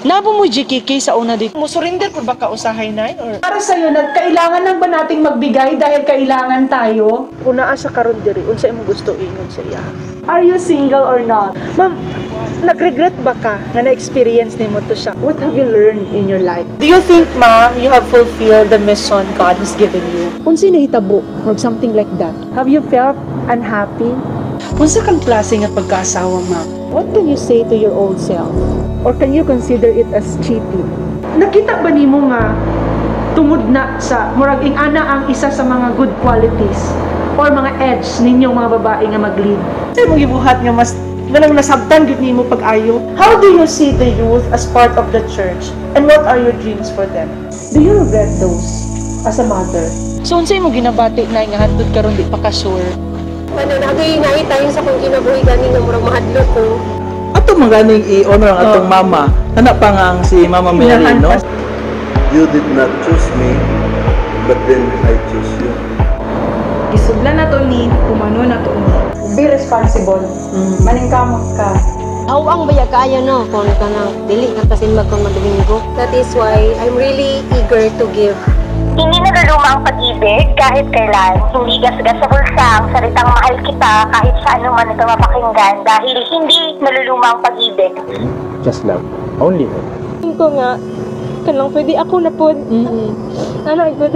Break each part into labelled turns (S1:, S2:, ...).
S1: Nabo mo GKK sa una dito. Mo surrender ko ba ka usahay na or
S2: Para sa'yo, kailangan lang ba nating magbigay dahil kailangan tayo?
S1: una sa karon diri unsa imong gusto ingon sa iya?
S2: Are you single or not?
S1: Ma'am, nagregret ba ka nga na-experience nimo to siya? What have you learned in your life? Do you think, ma'am, you have fulfilled the mission God has given you? Unsa nahitabo or something like that? Have you felt unhappy? Unsa kang klase nga pagkaasawa, ma'am? What can you say to your old self? Or can you consider it as cheating?
S2: Nakita ba nimo nga tungod na sa murag ana ang isa sa mga good qualities or mga edge ninyong mga babae nga mag-lead?
S1: Sa mong gibuhat nga mas walang nasabtan gid nimo pag-ayo. How do you see the youth as part of the church? And what are your dreams for them? Do you regret those as a mother? So unsay mo ginabati na nga hantud karon di pa ka sure?
S3: Ano nagay tayo sa kung kinabuhi gani nga murag mahadlok ko.
S4: Ato maganing i-honor ang atong mama. Anak pa nga ang si Mama Mary, no?
S5: You did not choose me, but then I chose you.
S2: Isudlan na to ni, umano na to ni. Be responsible. Maningkamot ka.
S3: Ang baya kaayo no kung kanang dili ka tasin magkon maduminggo. That is why I'm really eager to give.
S6: Hindi naluluma ang pag-ibig kahit kailan. Hindi gasgas sa bulsa ang salitang mahal kita kahit sa ano man ito mapakinggan dahil hindi naluluma ang pag-ibig.
S4: Just love. Only love.
S3: Tingin ko nga, kanang pwede ako na po. Ano, ito.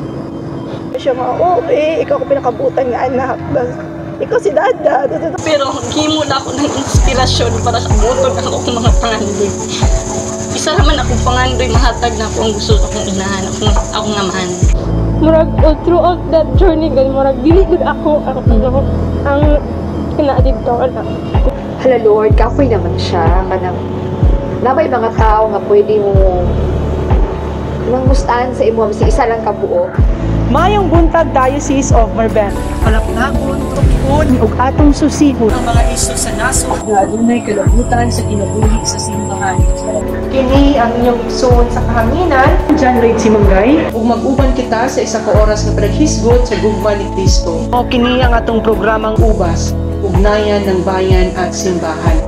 S7: Siya nga, ikaw ko pinakabutan nga anak. Ikaw si Dada.
S8: Pero himo na ako ng inspirasyon para sa butod ako ng mga pangandoy. Isa naman akong pangandoy, mahatag na ako ang gusto akong inahan, akong amahan.
S3: Murag, throughout that journey, murag, dili good ako ang kinaadib ko.
S9: Hala Lord, kapoy naman siya. Kanang, na may mga tao nga pwede mo mangustaan sa imo si isa lang kabuo.
S1: Mayong buntag Diocese of Marbel. Palapnagon, tukon, ug atong susihon ang mga isyu sa nasod nga adunay kalabutan sa kinabuhi sa simbahan. Kini ang inyong igsoon sa kahanginan, Jhon Lloyd C ug mag-uban kita sa isa ka oras nga paghisgot sa gugma ni Kristo. O kini ang atong programang Ubas, ugnayan ng bayan at simbahan.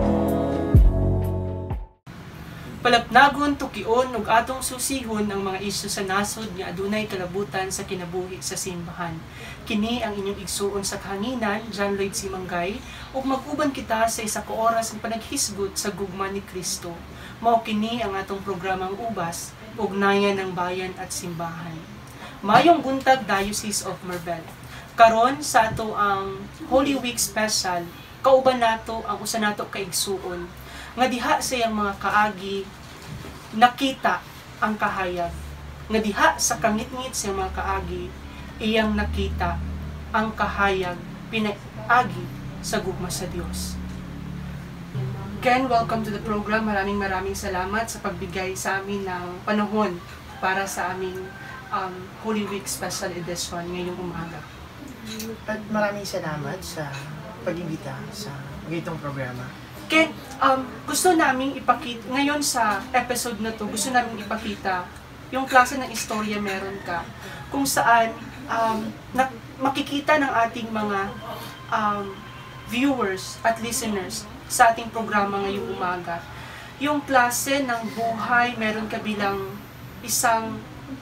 S1: Palapnagon, tukion, ug atong susihon ang mga isyu sa nasod nga adunay kalabutan sa kinabuhi sa simbahan. Kini ang inyong igsuon sa kahanginan, Jhon Lloyd C. Manggay, ug mag-uban kita sa isa ka oras ng panaghisgot sa gugma ni Kristo. Mao kini ang atong programang Ubas, ugnayan ng bayan at simbahan. Mayong buntag Diocese of Marbel. Karon sa ato ang Holy Week special, kauban nato ang usa nato ka igsuon nga diha sa iyang mga kaagi nakita ang kahayag, nga diha sa kangit-ngit sa iyang mga kaagi iyang nakita ang kahayag pinaagi sa gugma sa Dios. Ken, welcome to the program. Maraming salamat sa pagbigay sa amin ng panahon para sa aming Holy Week Special Edition ngayong umaga.
S10: At maraming salamat sa pag-imbita sa ganitong programa.
S1: Ken, gusto naming ipakita, ngayon sa episode na to, gusto naming ipakita yung klase ng istorya meron ka, kung saan makikita ng ating mga viewers at listeners sa ating programa ngayong umaga, yung klase ng buhay meron ka bilang isang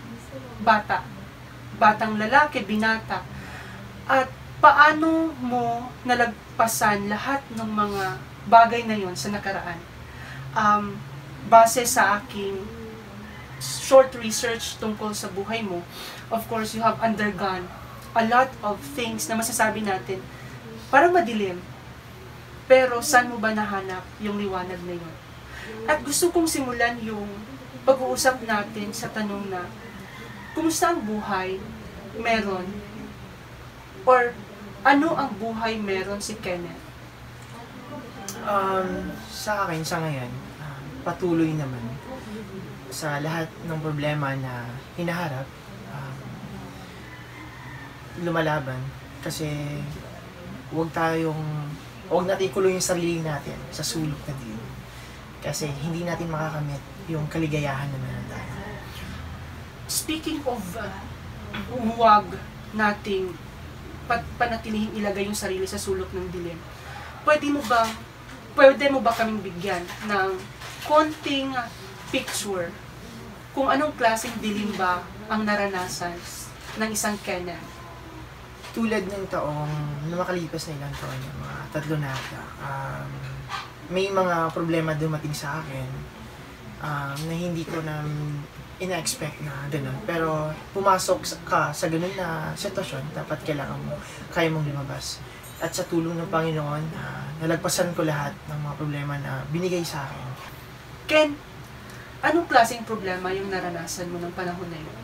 S1: batang lalaki, binata, at paano mo nalagpasan lahat ng mga bagay na yon sa nakaraan. Base sa aking short research tungkol sa buhay mo, of course, you have undergone a lot of things na masasabi natin, parang madilim. Pero saan mo ba nahanap yung liwanag na yun? At gusto kong simulan yung pag-uusap natin sa tanong na, kumusta ang buhay meron? Or ano ang buhay meron si Kenneth?
S10: Sa akin, sa ngayon, patuloy naman sa lahat ng problema na hinaharap, lumalaban, kasi huwag natin ikulong yung sarili natin sa sulok na din, kasi hindi natin makakamit yung kaligayahan na meron tayo.
S1: Speaking of huwag nating panatilihing ilagay yung sarili sa sulok ng dilim, pwede mo ba kaming bigyan ng konting picture kung anong klaseng dilim ba ang naranasan ng isang Kenneth.
S10: Tulad ng taong na makalipas na ilang taon, mga 3 na ata, may mga problema dumating sa akin na hindi ko na ina-expect na gano'n. Pero pumasok ka sa gano'n na sitwasyon, dapat kailangan mo, kaya mong lumabas. At sa tulong ng Panginoon, nalagpasan ko lahat ng mga problema na binigay sa akin.
S1: Ken, anong klaseng problema yung naranasan mo ng panahon na yun?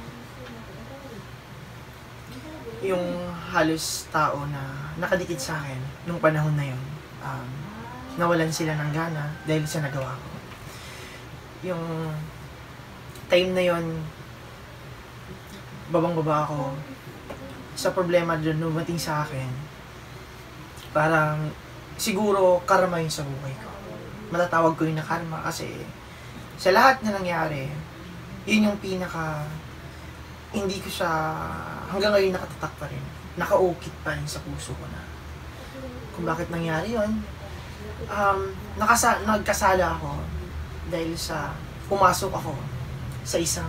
S10: Yung halos tao na nakadikit sa akin nung panahon na yun, nawalan sila ng gana dahil sa nagawa ko. Yung time na yun, babang-baba ako sa problema doon dumating sa akin. Parang siguro karma yun sa buhay ko. Matatawag ko yun na karma kasi sa lahat na nangyari, yun yung pinaka hindi ko siya hanggang ngayon nakatatak pa rin. Nakaukit pa rin sa puso ko na kung bakit nangyari yun. Nagkasala ako dahil sa pumasok ako sa isang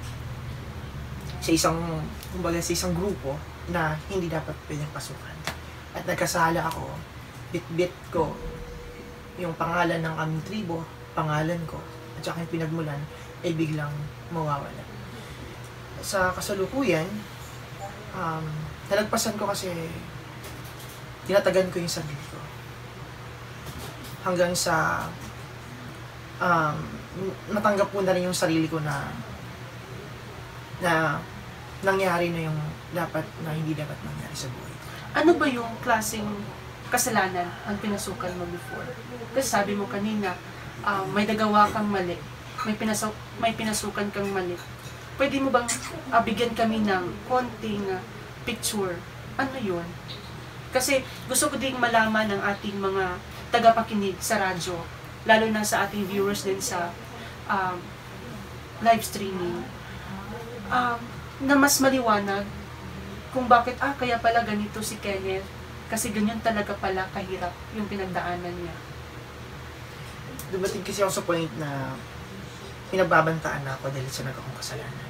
S10: kumbaga sa isang grupo na hindi dapat pwedeng pasukan. At nagkasala ako, bit-bit ko yung pangalan ng aming tribo, pangalan ko, at saka yung pinagmulan ay biglang mawawala. Sa kasalukuyan, nalagpasan ko kasi tinatagan ko yung sarili ko. Hanggang sa natanggap ko na rin yung sarili ko na nangyari na yung hindi dapat mangyari sa buhay.
S1: Ano ba yung klaseng kasalanan ang pinasukan mo before? Kasi sabi mo kanina, may nagawa kang mali, may pinasukan kang mali. Pwede mo bang bigyan kami ng konting picture? Ano yun? Kasi gusto ko ding malaman ng ating mga tagapakinig sa radyo, lalo na sa ating viewers din sa live streaming, na mas maliwanag kung bakit, kaya pala ganito si Kenneth, kasi ganyan talaga pala kahirap yung pinagdaanan niya.
S10: Dumating kasi ako sa point na pinababantaan na ako dahil sa nagawang kasalanan.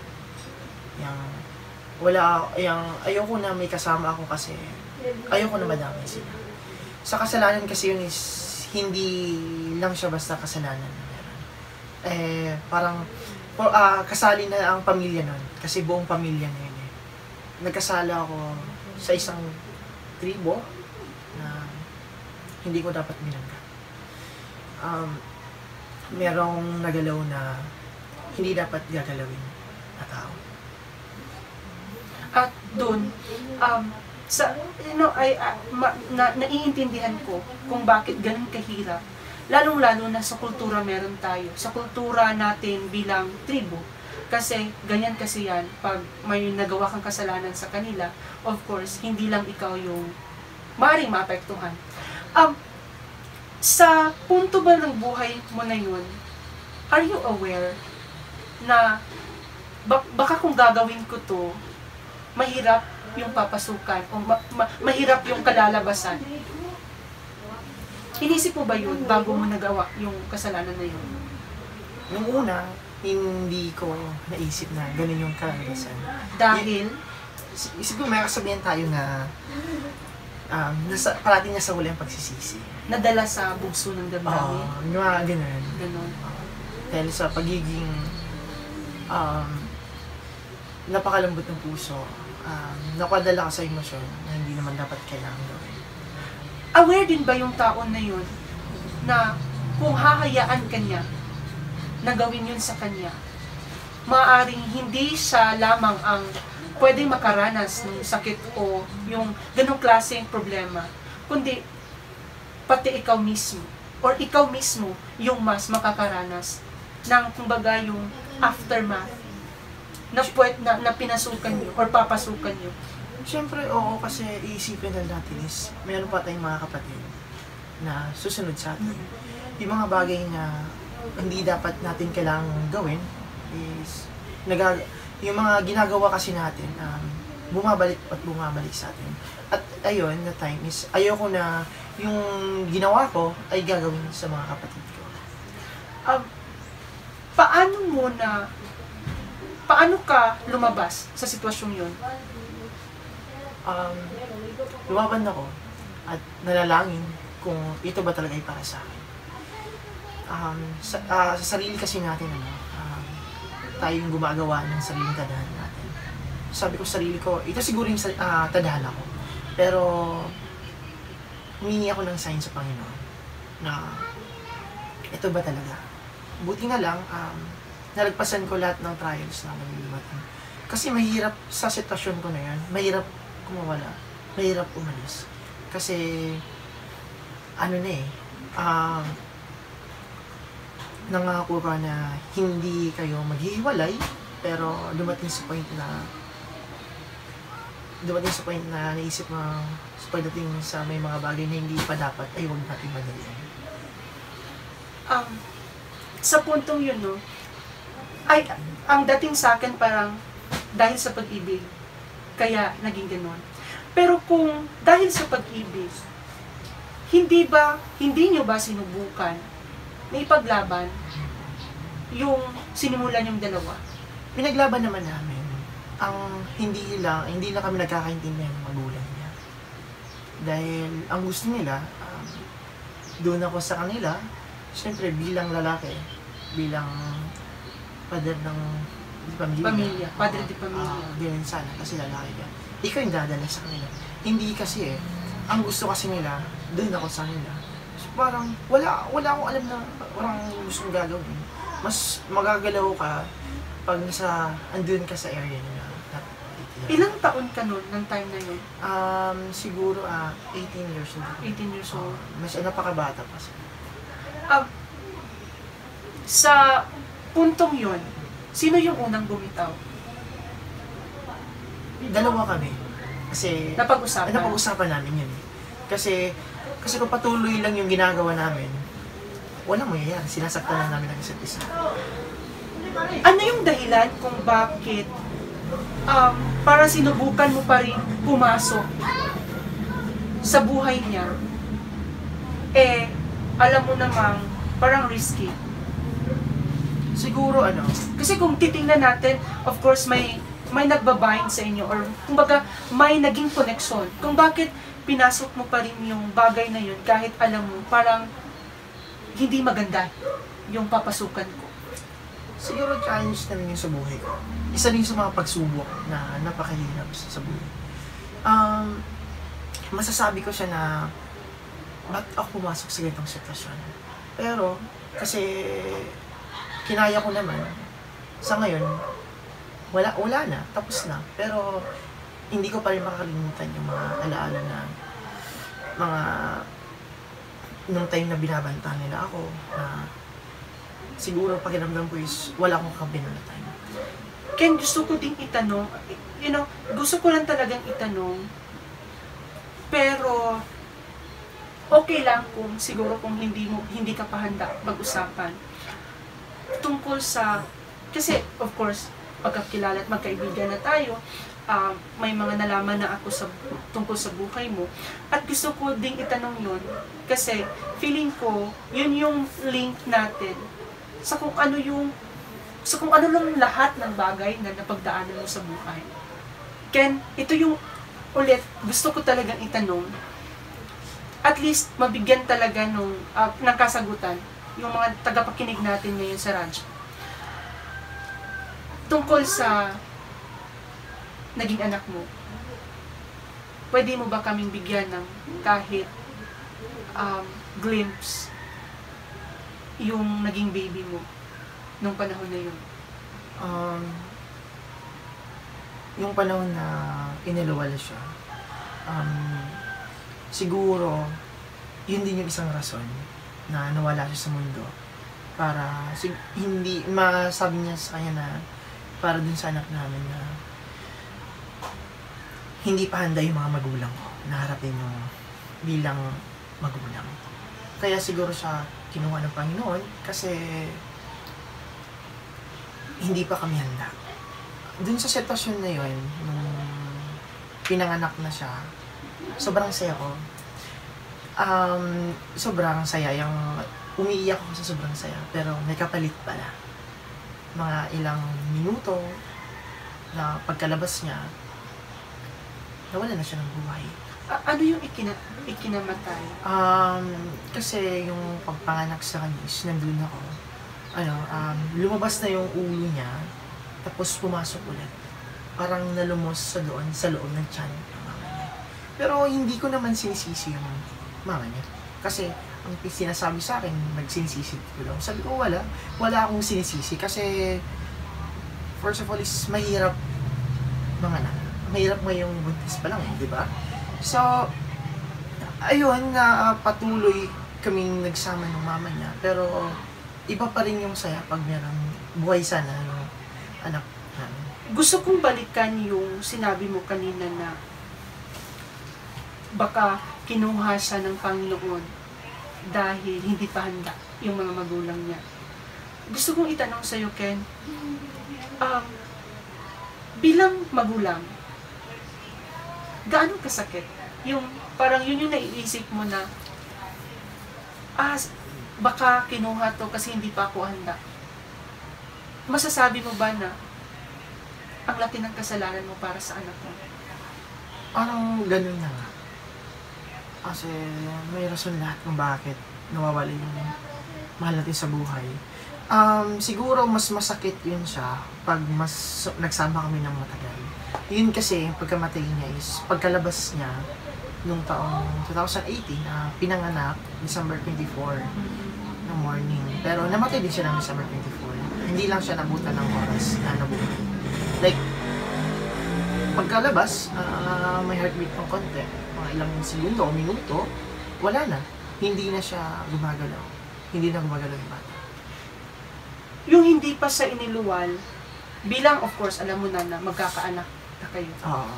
S10: Ayoko na may kasama ako kasi ayoko na madamay sila. Sa kasalanan kasi yun is hindi lang siya basta kasalanan na meron. Parang kasali na ang pamilya nun kasi buong pamilya na yun. Nagkasala ako sa isang tribo na hindi ko dapat binangga. Merong nagalaw na hindi dapat gagalawin na tao.
S1: At doon, naiintindihan ko kung bakit ganun kahirap. Lalong-lalo na sa kultura meron tayo. Sa kultura natin bilang tribo. Kasi ganyan kasi yan, pag may nagawa kang kasalanan sa kanila, of course, hindi lang ikaw yung maaaring maapektuhan. Sa punto ba ng buhay mo na yun, are you aware na baka kung gagawin ko to, mahirap yung papasukan o mahirap yung kalalabasan? Inisip mo ba yun bago mo nagawa yung kasalanan na yun?
S10: Nung una, hindi ko naisip na ganun yung kalalabasan.
S1: Dahil?
S10: Siguro may kasabihan tayo na parating na sa huli ang pagsisisi.
S1: Nadala sa bugso ng damdamin?
S10: Yung mga ganun.
S1: Ganun.
S10: Dahil sa pagiging napakalambot ng puso, napadala ka sa emosyon na hindi naman dapat kailangan gawin.
S1: Aware din ba yung tao na yun na kung hahayaan ka niya na gawin yun sa kanya, maaaring hindi siya lamang ang pwedeng makaranas ng sakit o yung ganong klaseng problema, kundi pati ikaw mismo or ikaw mismo yung mas makakaranas ng kumbaga yung aftermath na pinasukan niyo or papasukan niyo.
S10: Siyempre, oo, kasi iisipin na natin is meron pa tayong mga kapatid na susunod sa atin. Yung mga bagay na hindi dapat natin kailangang gawin is yung mga ginagawa kasi natin bumabalik at bumabalik sa atin. At ayun, na time is ayoko na yung ginawa ko ay gagawin sa mga kapatid ko.
S1: paano ka lumabas sa sitwasyong yun?
S10: Lumaban ako at nalalangin kung ito ba talaga ay para sa akin. Sa sarili kasi natin, tayo yung gumagawa ng sariling tadhana natin. Sabi ko sa sarili ko, ito siguro yung tadhana ko. Pero, humingi ako ng sign sa Panginoon na ito ba talaga? Buti nga lang, nalagpasan ko lahat ng trials na naglumating. Kasi mahirap sa sitwasyon ko na yan, mahirap kumawala, mahirap umalis. Kasi, nangako ka na hindi kayo maghihiwalay, pero dumating sa point na naisip mo pagdating sa may mga bagay na hindi pa dapat ay huwag natin madaliin.
S1: Sa puntong yun, no, ay ang dating sa akin parang dahil sa pag-ibig kaya naging gano'n. Pero kung dahil sa pag-ibig, hindi nyo ba sinubukan na ipaglaban yung sinimulan yung dalawa?
S10: Pinaglaban naman namin. Ang hindi lang kami nagkakaintindihan ng magulang niya. Dahil ang gusto nila, doon ako sa kanila, siyempre bilang lalaki, bilang pader ng
S1: pamilya, padre de pamilya.
S10: Ganyan sana, kasi lalaki ka. Ikaw yung dadala sa kanila. Hindi kasi ang gusto kasi nila, doon ako sa kanila. So, parang wala akong alam na parang gusto kong gagawin. Mas magagalaw ka pag andun ka sa area nila.
S1: Ilang taon ka nun, ng time na yun?
S10: Siguro 18 years old.
S1: 18 years old.
S10: Mas napakabata pa siya.
S1: Sa puntong yun, sino yung unang bumitaw?
S10: Dalawa kami. Kasi napag-usapan namin yun. Kasi kung patuloy lang yung ginagawa namin, walang mangyayari. Sinasaktan lang namin ang isa't isa.
S1: Ano yung dahilan kung bakit para sinubukan mo pa rin pumasok sa buhay niya? Alam mo namang parang risky.
S10: Siguro
S1: kasi kung titingnan natin, of course may nagbabind sa inyo, or kumbaga may naging connection kung bakit pinasok mo pa rin yung bagay na yun kahit alam mo parang hindi maganda yung papasukan ko.
S10: Siguro challenge na rin yung sa buhay ko. Isa rin sa mga pagsubok na napakahirap sa buhay. Masasabi ko siya na ba't ako pumasok sa ganitong sitwasyon. Pero kasi kinaya ko naman. Sa ngayon, wala na, tapos na. Pero hindi ko pa rin makakalimutan yung mga alaala na nung time na binabanta nila ako, na siguro pakiramdam ko is wala akong kakampi na time.
S1: Ken, gusto ko ding itanong, gusto ko lang talagang itanong, pero okay lang kung siguro kung hindi ka pa handa mag-usapan tungkol sa, kasi of course, pagkakilala at magkaibigan na tayo, may mga nalaman na ako tungkol sa buhay mo. At gusto ko ding itanong yun, kasi feeling ko, yun yung link natin sa kung ano lang lahat ng bagay na napagdaanan mo sa buhay. Ken, ito yung ulit, gusto ko talagang itanong, at least mabigyan talaga ng kasagutan yung mga tagapakinig natin ngayon sa radyo. Tungkol sa naging anak mo, pwede mo ba kaming bigyan ng kahit glimpse yung naging baby mo nung panahon na yun?
S10: Yung panahon na iniluwal siya, siguro yun din yung isang rason na nawala siya sa mundo, para hindi masabi niya sa kanya na para dun sa anak namin na hindi pa handa yung mga magulang ko na harapin yung bilang magulang. Kaya siguro siya kinuha ng Panginoon kasi hindi pa kami handa. Dun sa sitwasyon na yun, nung pinanganak na siya, sobrang saya ko. Sobrang saya. Umiiyak ako sa sobrang saya. Pero may kapalit pala. mga ilang minuto na pagkalabas niya, nawala na siya ng buhay.
S1: Ano yung ikinamatay?
S10: Kasi yung pagpanganak sa kanya is nandun ako. Lumabas na yung ulo niya, tapos pumasok ulit. Parang nalumos sa loob ng tiyan ng mama niya. Pero hindi ko naman sinisisi yung mama niya. Kasi ang sinasabi sa akin, nagsinisisi ko daw. Sabi ko, wala akong sinisisi. Kasi, first of all, is mahirap manganak. Mahirap ngayong buntis pa lang, di ba? So, ayun, patuloy kaming nagsama ng mama niya. Pero, iba pa rin yung saya pag merang buhay sana yung anak namin.
S1: Gusto kong balikan yung sinabi mo kanina na baka kinuha siya ng Panginoon dahil hindi pa handa yung mga magulang niya. Gusto kong itanong sa'yo, Ken, bilang magulang, gaano kasakit? Yung, parang yun yung naiisip mo na, baka kinuha to kasi hindi pa ako handa. Masasabi mo ba na ang laki ng kasalanan mo para sa anak mo?
S10: Parang ganun na nga. Kasi may rason lahat kung bakit nawawala yung mahal natin sa buhay. Siguro mas masakit yun siya pag mas nagsama kami ng matagal. Yun kasi, pagkamatay niya is, pagkalabas niya nung taong 2018 na pinanganak, December 24 ng morning. Pero namatay din siya ng December 24. Hindi lang siya nabutan ng oras na nabuhay. Like, pagkalabas, may heartbeat ng konti. Mga ilang segundo o minuto, wala na. Hindi na siya gumagalaw. Hindi na gumagalaw yung bata.
S1: Yung hindi pa sa iniluwal, bilang of course, alam mo na magkakaanak na kayo.
S10: Oo.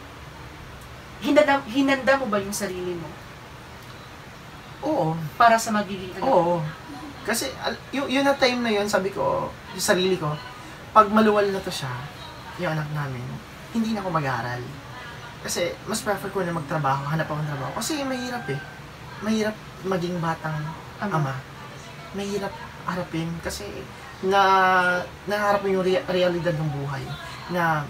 S1: Hinanda mo ba yung sarili mo?
S10: Oo.
S1: Para sa magiging anak?
S10: Oo. Kasi, yun na time na yun, sabi ko, yung sarili ko, pag maluwal na to siya, yung anak namin, hindi na ako mag-aaral. Kasi, mas prefer ko na magtrabaho, hanap ako ng trabaho. Kasi mahirap eh. Mahirap maging batang ama. Mahirap harapin kasi naharap mo yung realidad ng buhay na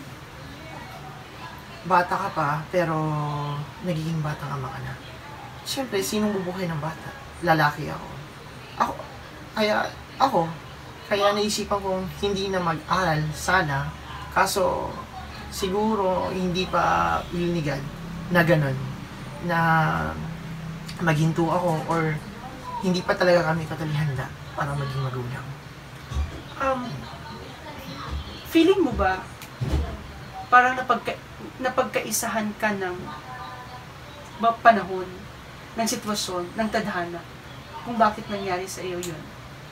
S10: bata ka pa pero nagiging batang ama ka na. Siyempre, sinong bubuhay ng bata? Lalaki ako. Kaya naisipan kong hindi na mag-aral sana, kaso siguro hindi pa linigan na ganun, na maghinto ako or hindi pa talaga kami totally handa para maging magulang.
S1: Feeling mo ba parang napagkaisahan ka ng panahon, ng sitwasyon, ng tadhana kung bakit nangyari sa iyo yun?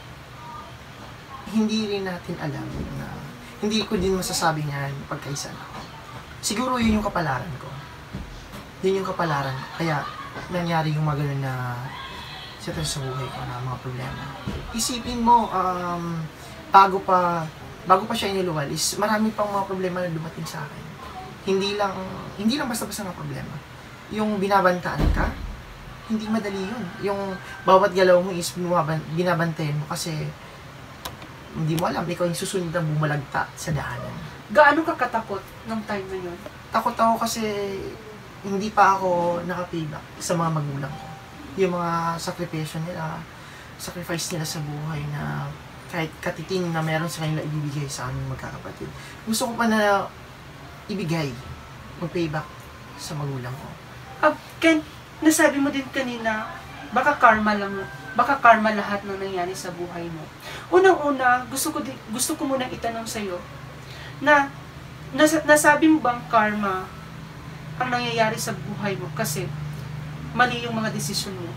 S10: Hindi rin natin alam na hindi ko din masasabi niyan pagkaisa na ako. Siguro yun yung kapalaran ko. Yun yung kapalaran ko. Kaya nangyari yung mga ganun na sa buhay ko na mga problema. Isipin mo, bago pa siya iniluwal is marami pang mga problema na dumating sa akin. Hindi lang basta-basta ng problema. Yung binabantaan ka, hindi madali yun. Yung bawat galaw mo is binabantayan mo kasi hindi mo alam, ikaw yung susunod na bumalagta sa daanan.
S1: Gaano ka katakot nung time na yun?
S10: Takot ako kasi hindi pa ako nakapayback sa mga magulang ko. Yung mga sacrifice nila sa buhay na kahit katiting na meron sa kanila ibibigay sa aming magkakapatid. Gusto ko pa na ibigay, mag-payback sa magulang ko.
S1: Ken, nasabi mo din kanina, baka karma lahat ng nangyari sa buhay mo. Unang-una, gusto ko munang itanong sa'yo, na nasabi mo bang karma ang nangyayari sa buhay mo kasi mali yung mga desisyon mo?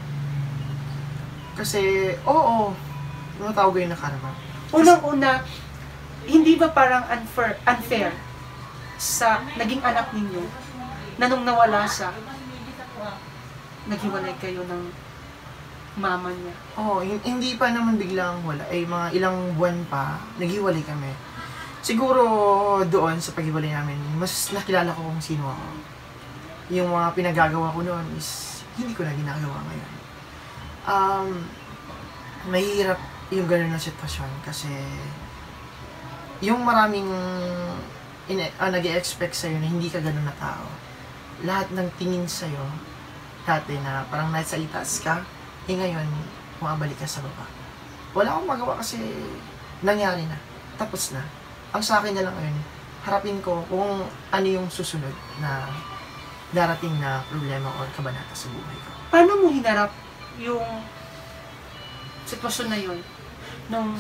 S10: Kasi, oo, matawag yun na karma.
S1: Unang-una, hindi ba parang unfair sa naging anak ninyo na nung nawala siya, naghiwalay kayo ng mama niya?
S10: Oo, hindi pa naman biglang wala. Mga ilang buwan pa, naghiwalay kami. Siguro doon sa paghiwalay namin, mas nakilala ko kung sino ako. Yung mga pinagagawa ko noon is hindi ko na ginagawa ngayon. Mahirap yung gano'n na sitwasyon kasi yung maraming nag-e-expect sa'yo na hindi ka ganun na tao. Lahat ng tingin sa'yo, dati na parang nasa itaas ka, ngayon, umabalik ka sa baba. Wala akong magawa kasi nangyari na. Tapos na. Ang sa akin na lang ngayon, harapin ko kung ano yung susunod na darating na problema o kabanata sa buhay ko.
S1: Paano mo hinarap yung sitwasyon na yun? Nung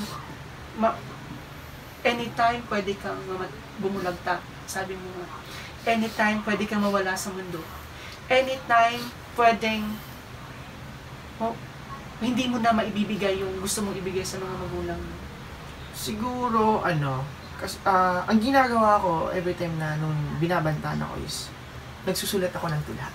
S1: anytime pwede kang bumulagta, sabi mo nga. Anytime pwede kang mawala sa mundo. Anytime pwedeng hindi mo na maibibigay yung gusto mong ibigay sa mga magulang mo.
S10: Siguro, kasi, ang ginagawa ko every time na nung binabantaan ako is, nagsusulat ako ng tula.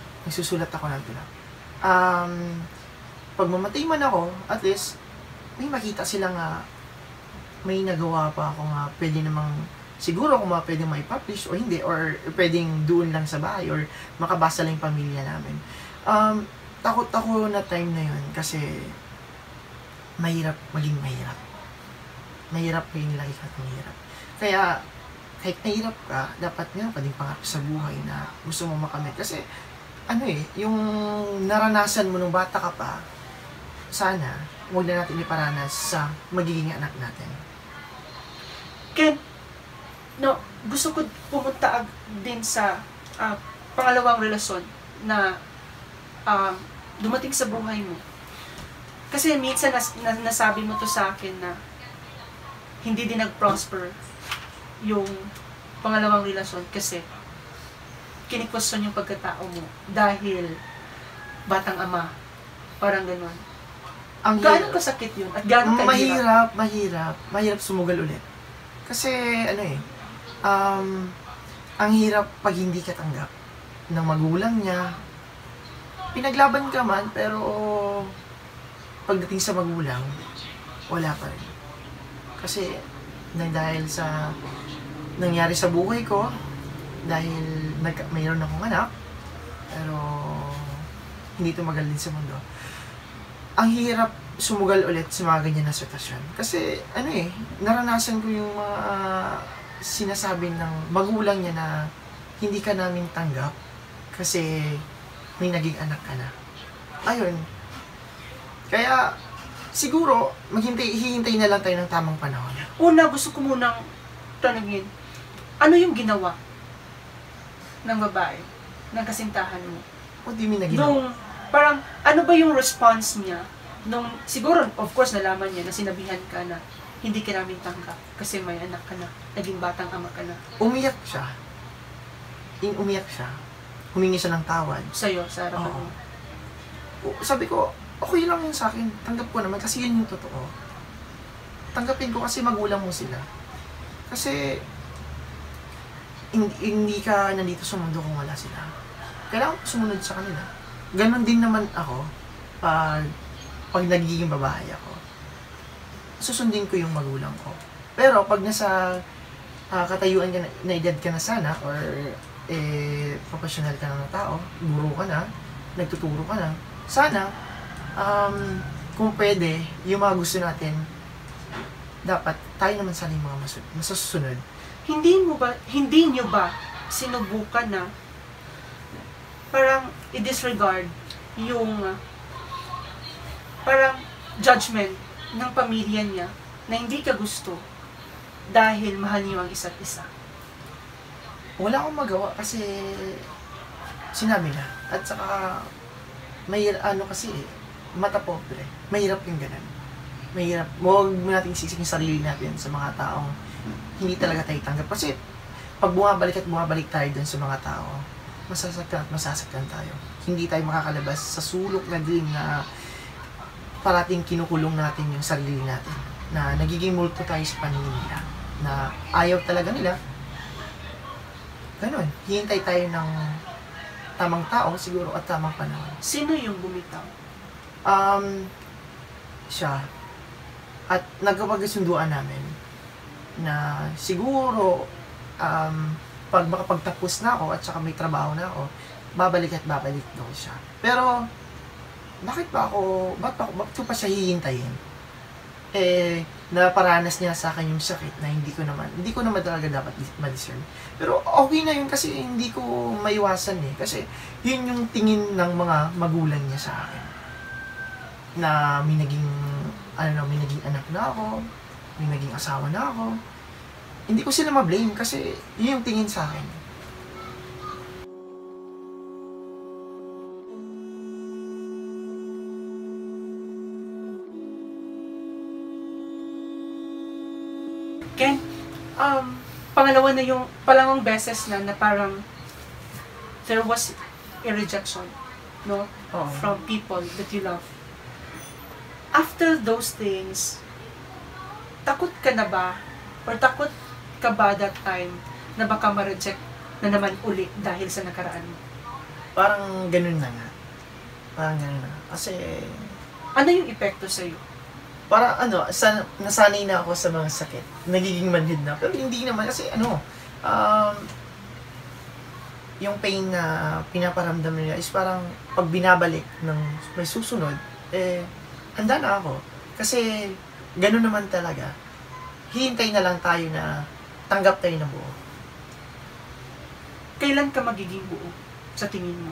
S10: Pag mamatay man ako, at least, may makita sila nga, may nagawa pa ako nga, pwede namang, siguro kung pwede mai-publish o hindi, or pwedeng doon lang sa bahay, or makabasa lang yung pamilya namin. Takot ako na time na yun, kasi, maging mahirap. Mahirap pa yung nilagay ka at mahirap. Kaya, kahit mahirap ka, dapat meron ka din pangarap sa buhay na gusto mo makamit. Kasi, yung naranasan mo nung bata ka pa, sana, huwag na natin iparanas sa magiging anak natin.
S1: Ken, gusto ko pumunta din sa pangalawang relasyon na dumating sa buhay mo. Kasi minsan nasabi mo to sa akin na hindi din nag-prosper yung pangalawang relasyon kasi kinikwestiyon yung pagkatao mo dahil batang ama. Parang gano'n. Gaano kasakit yun? At gaano kahirap?
S10: Mahirap sumugal ulit. Kasi, ang hirap pag hindi ka tanggap ng magulang niya. Pinaglaban ka man, pero pagdating sa magulang, wala pa rin. Kasi, dahil sa nangyari sa buhay ko, dahil mayroon akong anak, pero hindi tumagal din sa mundo. Ang hirap sumugal ulit sa mga ganyan na sitwasyon. Kasi, naranasan ko yung mga sinasabi ng magulang niya na hindi ka namin tanggap kasi may naging anak ka na. Ayun. Kaya, siguro, hihintay na lang tayo ng tamang panahon.
S1: Una, gusto ko munang tanungin, ano yung ginawa ng babae, ng kasintahan mo?
S10: O di mo na ginawa?
S1: Parang, ano ba yung response niya? Siguro, of course, nalaman niya na sinabihan ka na hindi ka namin tanggap kasi may anak ka na, naging batang ama ka na.
S10: Umiyak siya. Umiyak siya. Humingi siya ng tawad.
S1: Sa'yo, sa harapan mo.
S10: Sabi ko, okay lang yun sa akin. Tanggap ko naman kasi yun yung totoo. Tanggapin ko kasi magulang mo sila. Kasi, hindi ka nandito sa mundo kung wala sila. Kailangan ko sumunod sa kanila. Ganon din naman ako pag nagiging babae ako. Susundin ko yung magulang ko. Pero pag nasa katayuan ka na edad ka na sana, or professional ka na tao, guro ka na, nagtuturo ka na, sana, kung pwede, yung mga gusto natin, dapat tayo naman sana yung mga masusunod.
S1: Hindi nyo ba sinubukan na parang i-disregard yung parang judgment ng pamilya niya na hindi ka gusto dahil mahal niyo ang isa't isa?
S10: Wala akong magawa kasi sinabi na. At saka may kasi mata pobre. Mahirap yung ganun. Mahirap. Huwag natin sisik yung sarili natin sa mga taong hindi talaga tayo tanggap. Kasi pag bumabalik tayo dun sa mga tao, masasaktan tayo. Hindi tayo makakalabas sa sulok na din na parating kinukulong natin yung sarili natin. Na nagiging multo tayo sa paningin nila. Na ayaw talaga nila. Ganon. Hihintay tayo ng tamang tao siguro at tamang panahon.
S1: Sino yung bumitaw?
S10: Siya. At nagkapagkasunduan namin na siguro pag makapagtapos na ako at saka may trabaho na ako, babalik daw siya. Pero bakit ko pa siya hihintayin? naparanas niya sa akin yung sakit na hindi ko naman talaga dapat ma-discern. Pero okay na yun kasi hindi ko maiwasan kasi yun yung tingin ng mga magulang niya sa akin. Na may naging anak na ako, may naging asawa na ako. Hindi ko sila ma-blame kasi yun yung tingin sa akin.
S1: Ken, pangalawang beses na parang there was a rejection, no? From people that you love. After those things, takot ka na ba? Or takot ka ba that time na baka ma-reject na naman uli dahil sa nakaraan mo?
S10: Parang ganun na nga. Kasi
S1: ano yung epekto sa'yo?
S10: Para nasanay na ako sa mga sakit. Nagiging manhid na. Pero hindi naman kasi yung pain na pinaparamdam nila is parang pag binabalik ng may susunod, handa na ako. Kasi gano'n naman talaga. Hihintay na lang tayo na tanggap tayo ng buo.
S1: Kailan ka magiging buo sa tingin mo?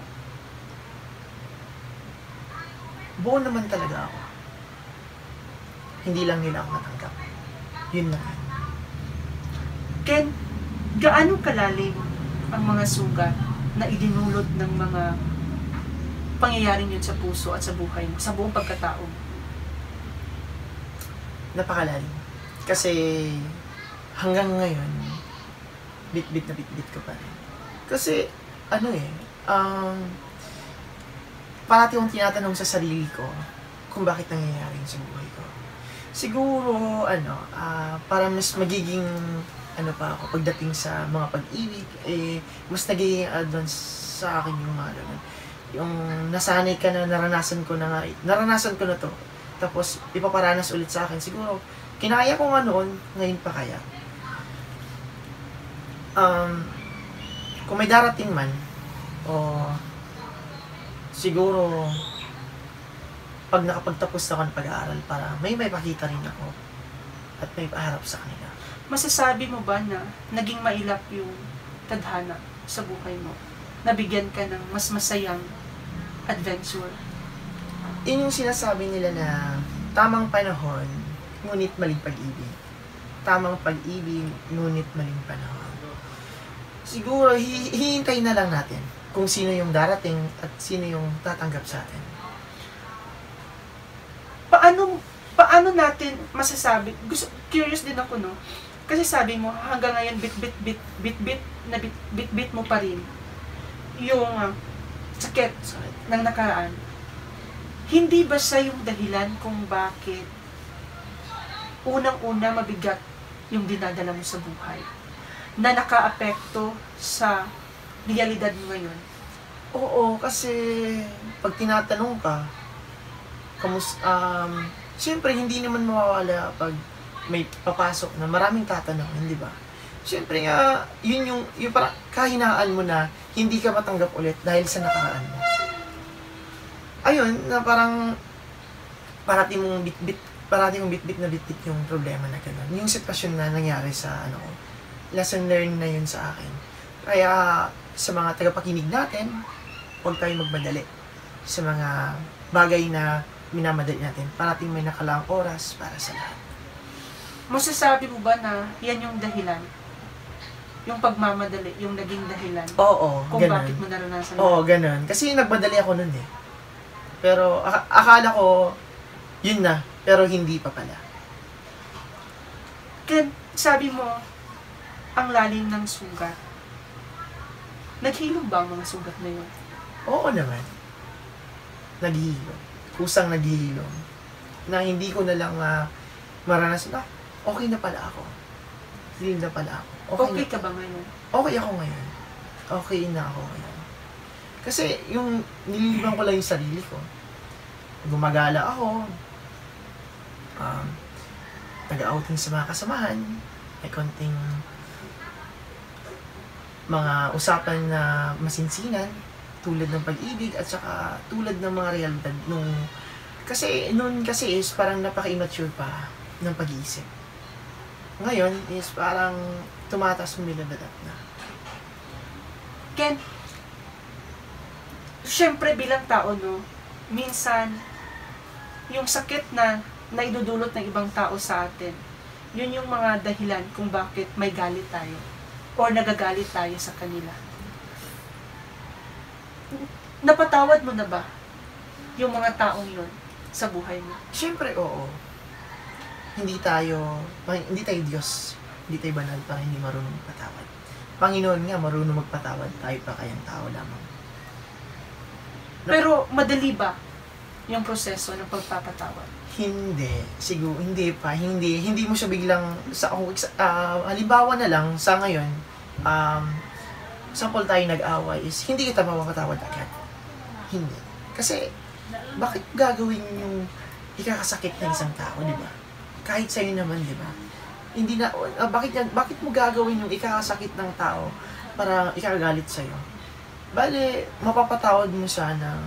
S10: Buo naman talaga ako. Hindi lang nila ako matanggap. Yun na.
S1: Ken, gaano kalalim ang mga sugat na idinulot ng mga pangyayaring yun sa puso at sa buhay mo, sa buong pagkatao?
S10: Napakalalim. Kasi hanggang ngayon, bit-bit ko pa rin. Kasi, parati kong tinatanong sa sarili ko kung bakit nangyayari sa buhay ko. Siguro, para mas magiging, pa ako, pagdating sa mga pag-ibig, mas nagiging advance sa akin yung mga ganun. Yung nasanay ka na, naranasan ko na to. Tapos, ipaparanas ulit sa akin. Siguro, kinaya ko nga noon, ngayon pa kaya. Kung may darating man, siguro, pag nakapagtapos ako ng pag-aaral para may pakita rin ako at may paharap sa kanila.
S1: Masasabi mo ba na naging mailap yung tadhana sa buhay mo? Nabigyan ka ng mas masayang adventure?
S10: Yun yung sinasabi nila na tamang panahon, ngunit maling pag-ibig. Tamang pag-ibig, ngunit maling panahon. Siguro, hihintay na lang natin kung sino yung darating at sino yung tatanggap sa atin.
S1: Paano natin masasabi? Curious din ako, no? Kasi sabi mo, hanggang ngayon, bit mo pa rin yung sakit ng nakaraan. Hindi ba siya yung dahilan kung bakit unang-una mabigat yung dinadala mo sa buhay? Na naka-apekto sa realidad mo ngayon?
S10: Oo, kasi pag tinatanong ka, siyempre hindi naman mawawala pag may papasok na maraming tatanungin, di ba? Siyempre nga, yun yung parang kahinaan mo na hindi ka matanggap ulit dahil sa nakaraan mo. Ayun, na parang parati mong bitbit yung problema na gano'n. Yung sitwasyon na nangyari sa lesson learned na yun sa akin. Kaya sa mga tagapakinig natin, huwag tayong magmadali sa mga bagay na minamadali natin. Parating may nakalaang oras para sa lahat.
S1: Masasabi mo ba na yan yung dahilan? Yung pagmamadali, yung naging dahilan?
S10: Oo,
S1: kung
S10: ganun.
S1: Bakit mo naranasan?
S10: Oo, ganun. Kasi nagmadali ako nun eh. Pero akala ko, yun na. Pero hindi pa pala.
S1: Kaya sabi mo, ang lalim ng sugat. Naghilom ba ang mga sugat na yun?
S10: Oo naman. Naghihilom. Kusang naghihilom. Na hindi ko na lang maranasan, okay na pala ako. Hindi na pala ako.
S1: Okay ka ba ngayon?
S10: Okay ako ngayon. Okay na ako ngayon. Kasi yung nililiban ko lang yung sarili ko. Gumagala ako. Taga-outing sa mga kasamahan. May konting mga usapan na masinsinan tulad ng pag-ibig at saka tulad ng mga realidad nung kasi noon kasi is parang napaka-immature pa. ng pag-iisip. Ngayon is parang tumataas umilabadat na.
S1: Ken, syempre bilang tao, no, minsan, yung sakit na naidudulot ng ibang tao sa atin, yun yung mga dahilan kung bakit may galit tayo or nagagalit tayo sa kanila. Napatawad mo na ba yung mga taong yun sa buhay mo?
S10: Siyempre, oo. Hindi tayo Diyos. Hindi tayo banal para hindi marunong magpatawad. Panginoon nga, marunong magpatawad. Tayo pa kayang tao lamang.
S1: Pero madali ba yung proseso ng pagpapatawad?
S10: Hindi. Siguro, hindi pa. Hindi mo siya biglang, halimbawa na lang, sa ngayon, sample tayo nag-away is, hindi kita mapapatawad agad. Hindi. Kasi, bakit gagawin yung ikakasakit ng isang tao, di ba? Kahit sa'yo naman, di ba? Hindi na, bakit mo gagawin yung ikakasakit ng tao para ikagalit sa'yo? Bale, mapapatawad mo siya ng,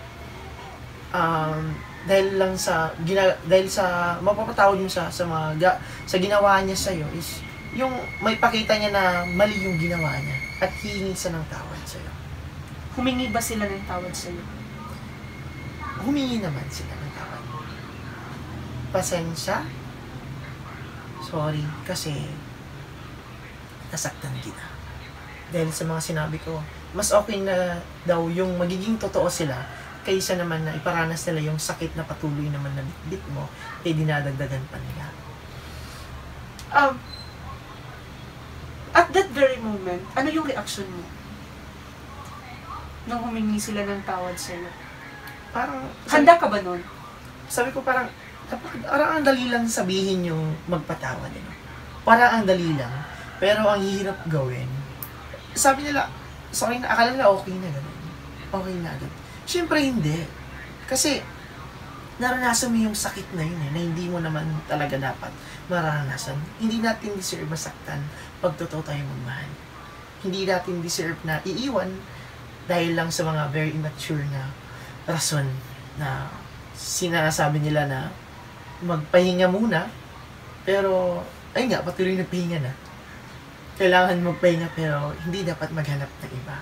S10: mapapatawad mo siya sa ginawa niya sa'yo is, yung may pakita niya na mali yung ginawa niya at hihingi siya ng tawad sa'yo.
S1: Humingi ba sila ng tawad sa'yo?
S10: Humingi naman sila ng tawad. Pasensya. Sorry, kasi nasaktan kita. Dahil sa mga sinabi ko, mas okay na daw yung magiging totoo sila kaysa naman na iparanas nila yung sakit na patuloy naman na bitbit mo, dinadagdagan pa nila.
S1: At that very moment, ano yung reaction mo? Nung humingi sila ng tawad sa'yo?
S10: Parang,
S1: handa ka ba nun?
S10: Sabi ko parang ang dali lang sabihin yung magpatawad. Parang ang dali lang. Pero ang hirap gawin. Sabi nila, sorry na, akala nila okay na gano'n. Okay na agad. Siyempre hindi. Kasi, naranasan mo yung sakit na yun na hindi mo naman talaga dapat maranasan. Hindi natin deserve masaktan pag totoo tayo magmahal. Hindi natin deserve na iiwan dahil lang sa mga very immature na rason na sinasabi nila na magpahinga muna, pero, ay nga, patuloy nagpahinga na. Kailangan magpahinga, pero hindi dapat maghanap ng iba.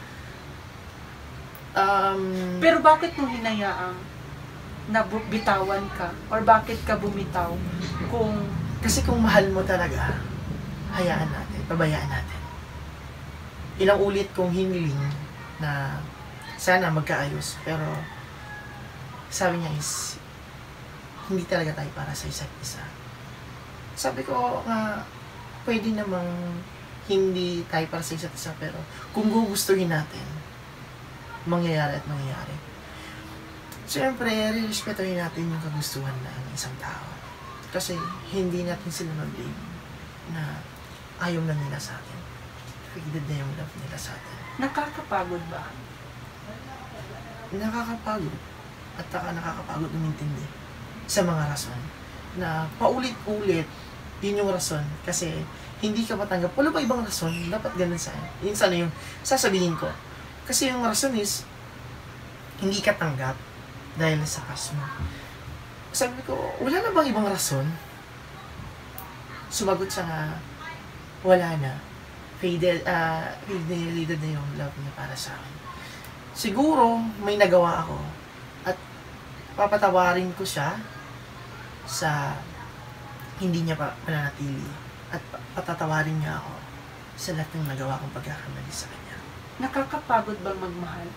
S1: Pero bakit nung hinayaang bitawan ka? Or bakit ka bumitaw?
S10: Kasi kung mahal mo talaga, hayaan natin, pabayaan natin. Ilang ulit kong hiniling na sana magkaayos, pero sabi niya is, hindi talaga tayo para sa isa't isa. Sabi ko nga, pwede namang hindi tayo para sa isa't isa, pero kung gugustuhin natin, mangyayari at mangyayari. Siyempre, respetuhin natin yung kagustuhan ng isang tao. Kasi hindi natin sila mag-blame na ayaw na nila sa atin. Faded na yung love nila sa atin.
S1: Nakakapagod ba?
S10: Nakakapagod. At nakakapagod umintindi sa mga rason na paulit-ulit yun yung rason kasi hindi ka matanggap. Wala ba ibang rason? Dapat ganun sa yun sana yung sasabihin ko. Kasi yung rason is hindi ka tanggap dahil sa past mo. Sabi ko, wala na bang ibang rason? Sumagot siya nga, wala na. Faded na yung love niya para sa akin. Siguro, may nagawa ako at papatawarin ko siya sa hindi niya pananatili at patatawarin niya ako sa lahat ng nagawa kong pagkakamali sa kanya.
S1: Nakakapagod bang magmahal?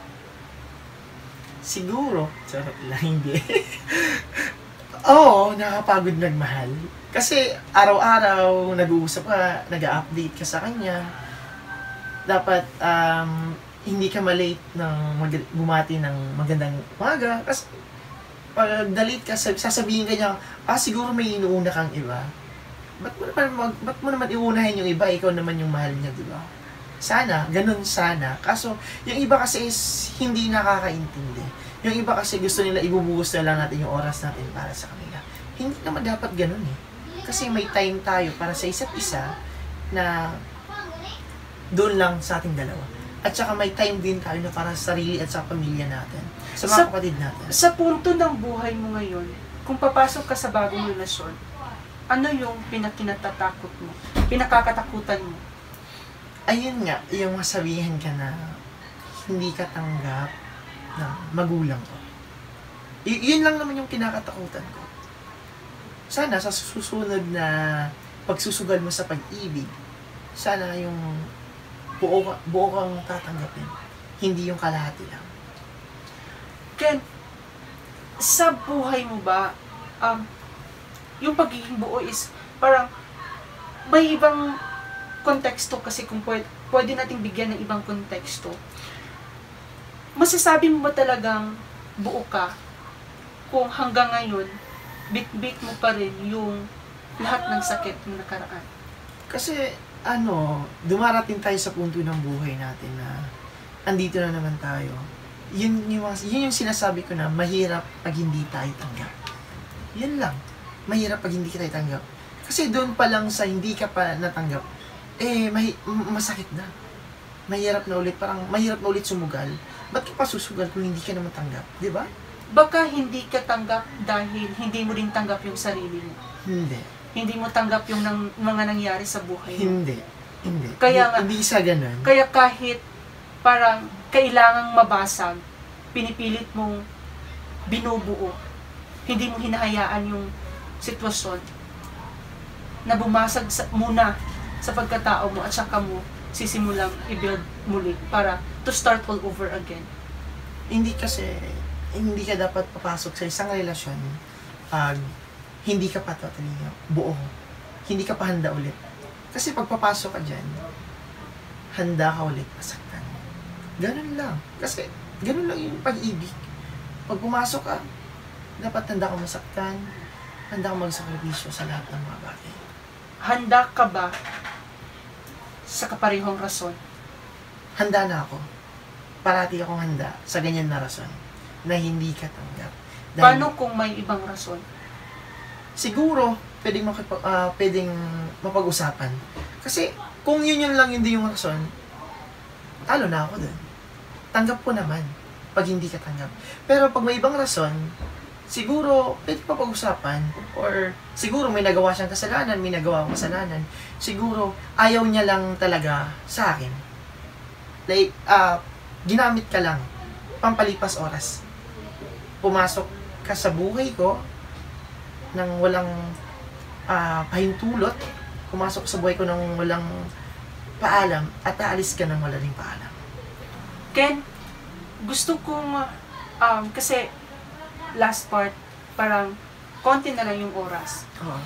S10: Siguro, sarap lang hindi. Oo, nakakapagod magmahal. Kasi araw-araw nag-uusap ka, nag-update ka sa kanya. Dapat hindi ka malate ng bumati ng magandang umaga. Kasi pag dalate ka, sasabihin ka niya, siguro may inuuna kang iba. Ba't mo naman iunahin yung iba? Ikaw naman yung mahal niya, di ba? Sana, ganun sana. Kaso, yung iba kasi is hindi nakakaintindi. Yung iba kasi gusto nila ibubuhos na lang natin yung oras natin para sa kanila. Hindi naman dapat ganun eh. Kasi may time tayo para sa isa't isa na doon lang sa ating dalawa. At saka may time din tayo na para sa sarili at sa pamilya natin. Sa mga kapatid natin.
S1: Sa punto ng buhay mo ngayon, kung papasok ka sa bagong relasyon, Ano yung pinakatatakot mo? Pinakakatakutan mo?
S10: Ayun nga, yung masabihan ka na hindi ka tanggap ng magulang ko. Yun lang naman yung kinakatakutan ko. Sana sa susunod na pagsusugal mo sa pag-ibig, sana yung buo kang tatanggapin. Hindi yung kalahati lang.
S1: Ken, sa buhay mo ba, yung pagiging buo is parang may ibang konteksto kasi kung pwede nating bigyan ng ibang konteksto. Masasabi mo ba talagang buo ka kung hanggang ngayon bit-bit mo pa rin yung lahat ng sakit ng nakaraan?
S10: Kasi dumarating tayo sa punto ng buhay natin na andito na naman tayo. Yun yung sinasabi ko na mahirap pag hindi tayo tanggap. Yan lang. Mahirap pag hindi tayo tanggap. Kasi doon pa lang sa hindi ka pa natanggap, masakit na. Mahirap na ulit. Parang mahirap na ulit sumugal. Ba't ka pa susugal kung hindi ka naman tanggap? Di ba?
S1: Baka hindi ka tanggap dahil hindi mo rin tanggap yung sarili mo.
S10: Hindi.
S1: Hindi mo tanggap yung mga nangyari sa buhay mo.
S10: Hindi.
S1: Kaya
S10: hindi sa ganun.
S1: Kaya kahit parang kailangang mabasag, pinipilit mong binubuo. Hindi mo hinahayaan yung sitwasyon na bumasag muna sa pagkatao mo at saka mo sisimulang i-build muli para to start all over again.
S10: Hindi ka dapat papasok sa isang relasyon pag hindi ka pa totally buo. Hindi ka pa handa ulit. Kasi pag papasok ka dyan, handa ka ulit masaktan. Ganun lang. Kasi ganun lang yung pag-ibig. Pag pumasok ka, dapat handa ka masaktan, handa ka magsakripisyo sa lahat ng mga bagay.
S1: Handa ka ba sa kaparehong rason?
S10: Handa na ako. Parati akong handa sa ganyan na rason na hindi ka tanggap.
S1: Paano kung may ibang rason?
S10: Siguro, pwedeng mapag-usapan. Kasi, kung yun lang hindi yung rason, talo na ako dun. Tanggap ko naman, pag hindi ka tanggap. Pero pag may ibang rason, siguro, pwede pa pag-usapan. Or, siguro may nagawa siyang kasalanan, may nagawa akong kasalanan. Siguro, ayaw niya lang talaga sa akin. Like, ginamit ka lang, pampalipas oras. Pumasok ka sa buhay ko, nang walang pahintulot, pumasok sa buhay ko nang walang paalam, at aalis ka nang wala ring paalam.
S1: Ken, gusto kong, kasi last part, parang konti na lang yung oras.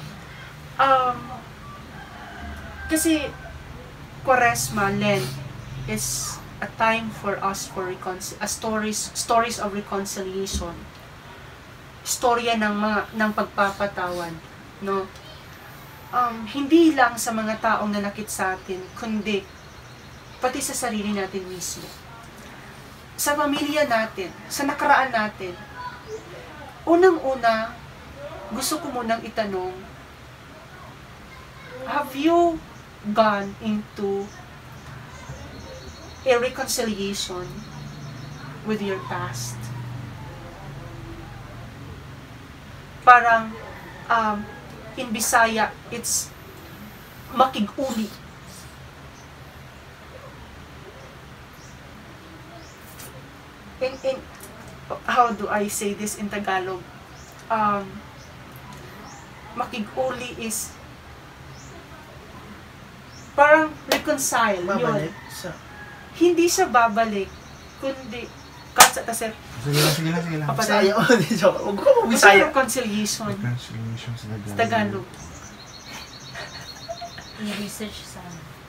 S1: Kasi Quaresma, Lent, is a time for us for stories of reconciliation. Storya ng pagpapatawad, no? Hindi lang sa mga taong nanakit sa atin, kundi pati sa sarili natin mismo. Sa pamilya natin, sa nakaraan natin. Unang-una, gusto ko munang itanong, have you gone into a reconciliation with your past? Parang, in Bisaya, it's makig-uli. In how do I say this in Tagalog? Makig-uli is parang reconcile.
S10: Babalik
S1: yun. Hindi siya babalik, kundi kasi
S11: Sige lang.
S10: Bisaya o, di joke. Huwag ko Bisaya.
S1: Reconciliation.
S11: Reconciliation sa
S1: Tagalog.
S12: I-research sa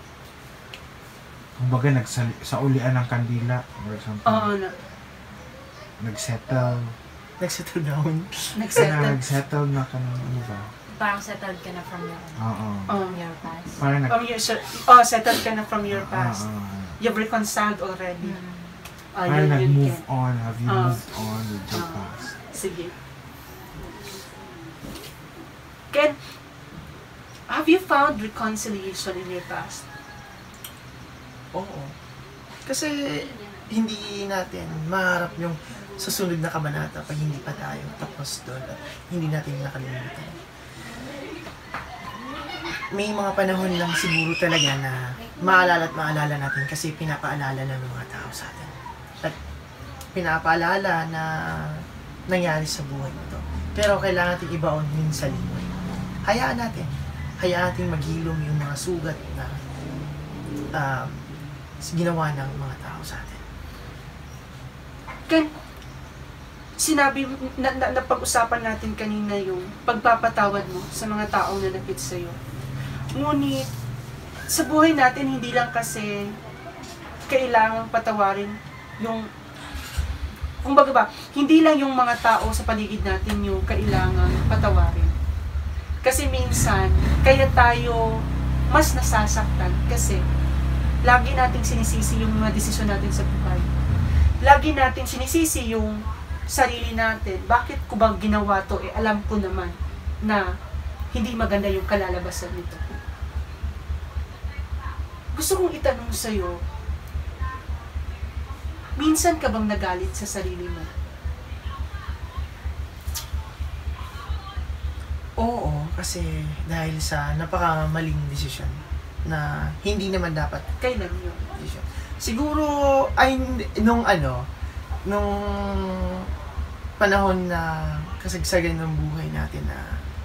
S11: kumbaga sa ulian ng kandila or something.
S1: Oo na.
S11: Nagsettle
S10: down.
S11: Nagsettle na ka ng ano ba?
S12: Parang settled ka na from your past.
S11: Parang
S1: settled ka na from your past. You've reconciled already.
S11: Parang nag-move on. Have you moved on with your past?
S1: Sige. Ken, have you found reconciliation in your past?
S10: Oo. Kasi hindi natin maharap yung susunod na kabanata pag hindi pa tayo tapos doon at hindi natin nakalimutan. may mga panahon lang siguro talaga na maalala at maalala natin kasi pinapaalala ng mga tao sa atin. At pinapaalala na nangyari sa buhay mo to. Pero kailangan natin ibaon minsan. Hayaan natin maghilom yung mga sugat na ginawa ng mga tao sa atin.
S1: Ken, sinabi, napag-usapan natin kanina yung pagpapatawad mo sa mga taong nanakit sa'yo. Ngunit, sa buhay natin, hindi lang kasi kailangang patawarin yung, kumbaga ba, hindi lang yung mga tao sa paligid natin yung kailangang patawarin. Kasi minsan, kaya tayo mas nasasaktan kasi lagi nating sinisisi yung mga desisyon natin sa buhay. Lagi nating sinisisi yung sarili natin. Bakit ko ba ginawa to? Alam ko naman na hindi maganda yung kalalabasan nito. Gusto kong itanong sa'yo, minsan ka bang nagalit sa sarili mo?
S10: Oo, kasi dahil sa napakamaling desisyon na hindi naman dapat.
S1: Kailan yun?
S10: Desisyon. Siguro, ay, nung panahon na kasagsagan ng buhay natin na,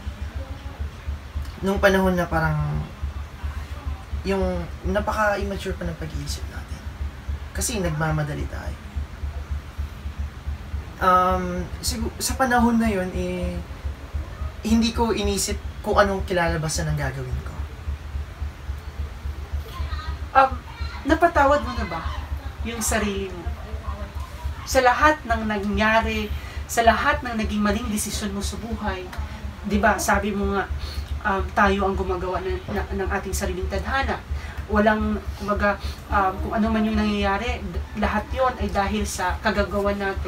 S10: nung panahon na parang, yung napaka-immature pa ng pag-iisip natin. Kasi nagmamadali tayo. Sa panahon na yun, hindi ko inisip kung anong kilalabasan ang gagawin ko.
S1: Napatawad mo na ba yung sarili mo? Sa lahat ng nangyari, sa lahat ng naging maling desisyon mo sa buhay, di ba, sabi mo nga, tayo ang gumagawa ng ating sariling tadhana. Walang, kumbaga, kung ano man yung nangyayari, lahat yon ay dahil sa kagagawan natin.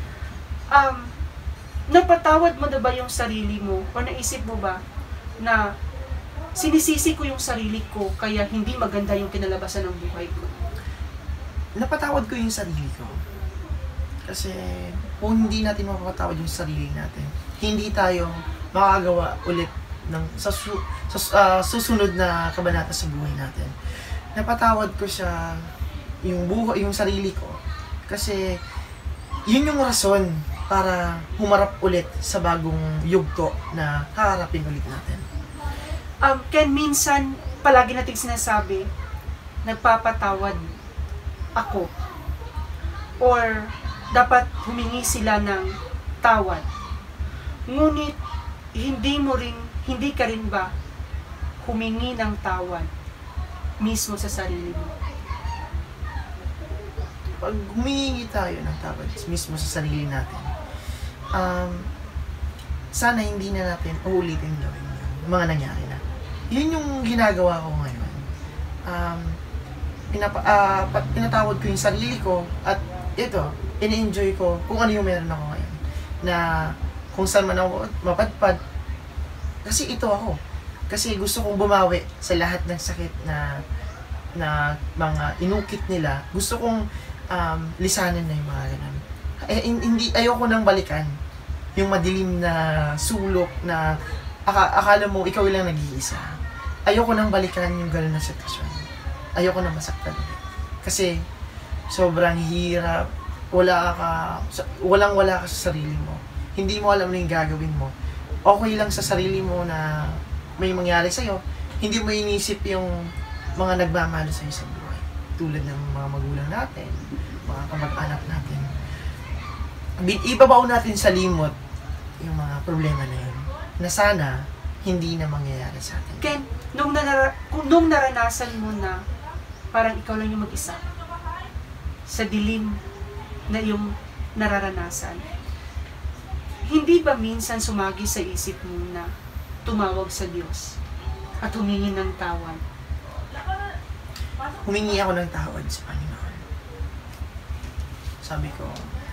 S1: Napatawad mo na ba yung sarili mo? O naisip mo ba na sinisisi ko yung sarili ko kaya hindi maganda yung kinalabasan ng buhay ko?
S10: Napatawad ko yung sarili ko. Kasi kung hindi natin mapapatawad yung sarili natin, hindi tayo makagawa ulit ng susunod na kabanata sa buhay natin. Napatawad ko siya yung sarili ko kasi yun yung rason para humarap ulit sa bagong yugto na haharapin ulit natin.
S1: Ken, minsan palagi nating sinasabi, nagpapatawad ako. Or dapat humingi sila ng tawad. Ngunit hindi ka rin ba humingi ng tawad mismo sa sarili mo?
S10: Pag humingi tayo ng tawad mismo sa sarili natin, sana hindi na natin uulitin gawin yung mga nangyari na. Yun yung ginagawa ko ngayon. Pinatawad ko yung sarili ko at ito, in-enjoy ko kung ano yung meron ako ngayon. Na kung saan man ako mapadpad, kasi ito ako. Kasi gusto kong bumawi sa lahat ng sakit na mga inukit nila. Gusto kong lisanin na yung mga ganun. Ayoko nang balikan yung madilim na sulok na akala mo ikaw lang nag-iisa. Ayoko nang balikan yung gano'n na sitwasyon. Ayoko nang masaktan. Kasi sobrang hirap. Walang-wala ka sa sarili mo. Hindi mo alam na yung gagawin mo. Okay lang sa sarili mo na may mangyari sa'yo. Hindi mo inisip yung mga nagmamahal sa'yo sa buhay. Tulad ng mga magulang natin, mga kamag-anak natin. Ibabaw natin sa limot yung mga problema na yun. Na sana, hindi na mangyayari sa atin.
S1: Ken, nung naranasan mo na parang ikaw lang yung mag-isa sa dilim na yung nararanasan, hindi ba minsan sumagi sa isip mo na tumawag sa Diyos at humingi ng tawad?
S10: Humingi ako ng tawad sa Panginoon. Sabi ko,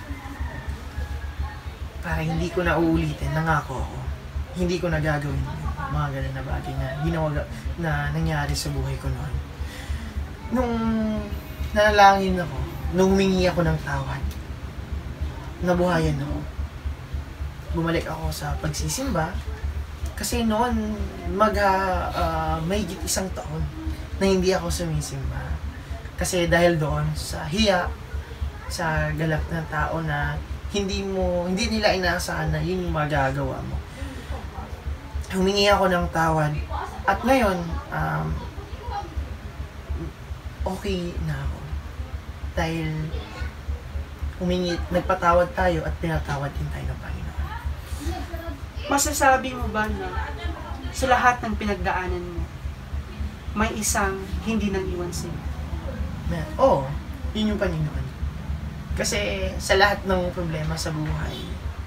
S10: para hindi ko na uulitin, nangako ako, hindi ko na gagawin yung mga ganun na bagay na nangyari sa buhay ko noon. Nung nanalangin ako, nung humingi ako ng tawad, nabuhayan ako. Bumalik ako sa pagsisimba, Kasi noon, mahigit 1 taon na hindi ako sumisimba. Kasi dahil doon sa hiya, sa galak ng tao na hindi nila inaasahan na yun yung magagawa mo. Humingi ako ng tawad. At ngayon, okay na ako. Dahil nagpatawad tayo at pinatawad din tayo ng Panginoon.
S1: Masasabi mo ba na sa lahat ng pinagdaanan mo, may isang hindi nang iwan sa'yo?
S10: Oo, yun yung Panginoon. Kasi sa lahat ng problema sa buhay,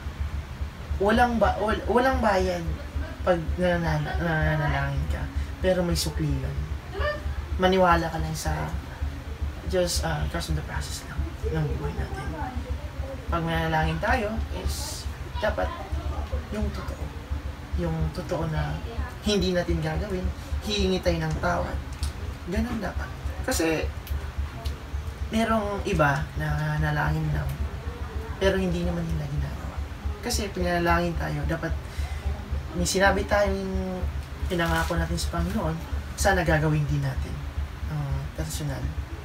S10: walang bayad pag nananalangin ka. Pero may sukli yun. Maniwala ka lang sa just trust in the process lang ng buhay natin. Pag mananalangin tayo, is dapat yung totoo. Yung totoo na hindi natin gagawin, hihingi tayo ng tawad. Ganun dapat. Kasi merong iba na nalangin lang, pero hindi naman nila ginagawa. Kasi pinanalangin tayo, dapat may sinabi tayong pinangako natin sa Panginoon, sana gagawin din natin. Personal.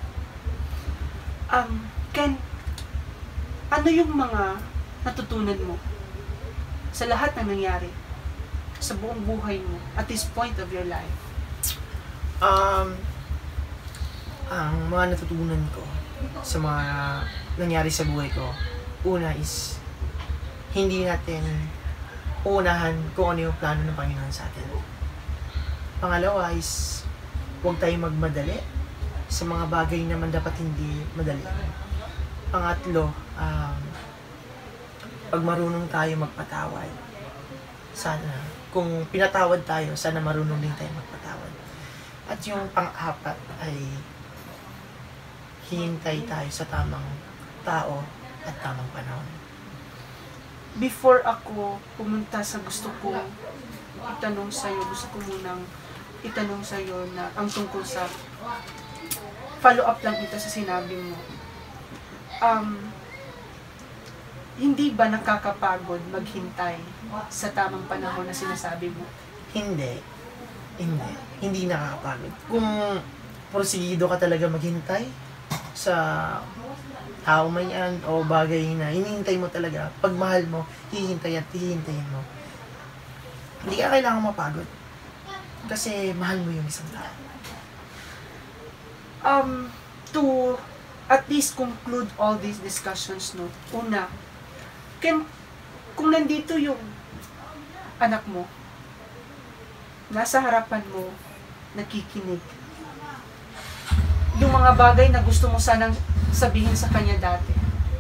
S1: Ken, ano yung mga natutunan mo sa lahat ng nangyari sa buong buhay mo at this point of your life?
S10: Ang mga natutunan ko sa mga nangyari sa buhay ko, una is hindi natin uunahan kung ano yung plano ng Panginoon sa atin. Pangalawa is huwag tayong magmadali sa mga bagay naman dapat hindi madali. Pangatlo, pag marunong tayo magpatawad, sana, kung pinatawad tayo, sana marunong din tayo magpatawad. At yung pang-apat ay hihintay tayo sa tamang tao at tamang panahon.
S1: Before ako pumunta sa gusto ko itanong sa'yo, gusto ko munang itanong sa'yo na ang tungkol sa follow-up lang ito sa sinabi mo. Hindi ba nakakapagod maghintay sa tamang panahon na sinasabi mo?
S10: Hindi. Hindi nakakapagod. Kung porsigido ka talaga maghintay sa tao man yan o bagay na hinihintay mo talaga, pag mahal mo, hihintayin mo. Hindi ka kailangan mapagod. Kasi mahal mo yung isang tao.
S1: To at least conclude all these discussions, no? Una, kung nandito yung anak mo, nasa harapan mo, nakikinig, yung mga bagay na gusto mo sanang sabihin sa kanya dati,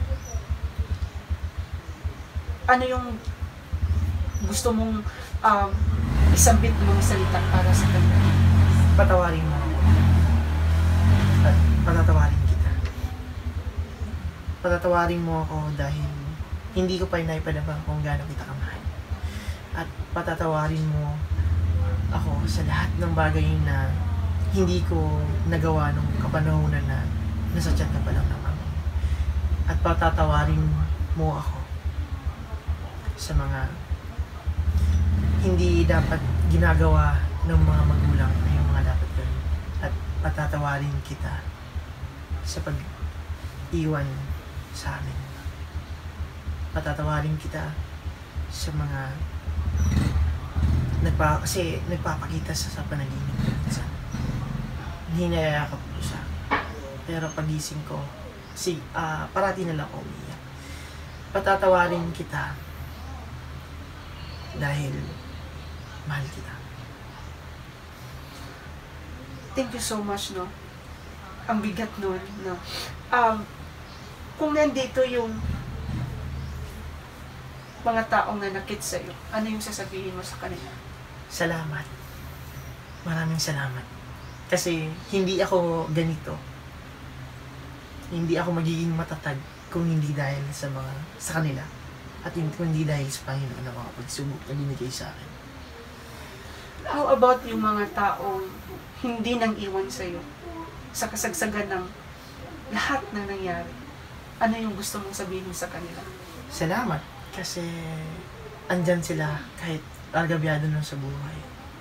S1: ano yung gusto mong isambit ng mga salita para sa kanya?
S10: Patawarin mo. At patatawarin kita. Patatawarin mo ako dahil hindi ko pa inaipadabang kung gaano kita kamahal. At patatawarin mo ako sa lahat ng bagay na hindi ko nagawa nung kapanahonan na nasa chat ka pa lang ng mama. At patatawarin mo ako sa mga hindi dapat ginagawa ng mga magulang na yung mga dapat gawin. At patatawarin kita sa pag-iwan sa amin. Patatawarin kita sa mga kasi nagpapakita sa panaginip ko minsan. Hinayayakap ko siya. Pero pagising ko, parati na lang ako umiyak. Patatawarin kita dahil mahal kita.
S1: Thank you so much, no? Ang bigat nun, no? Kung nandito yung mga taong nanakit sa'yo, ano yung sasabihin mo sa kanila?
S10: Salamat. Maraming salamat. Kasi hindi ako ganito. Hindi ako magiging matatag kung hindi dahil sa kanila. At kung hindi dahil sa Panginoon na mga pagsubok na binigay sa akin.
S1: How about yung mga taong hindi nang iwan sa'yo sa kasagsagan ng lahat ng nangyari? Ano yung gusto mong sabihin sa kanila?
S10: Salamat. Kasi andyan sila kahit agabyado na sa buhay.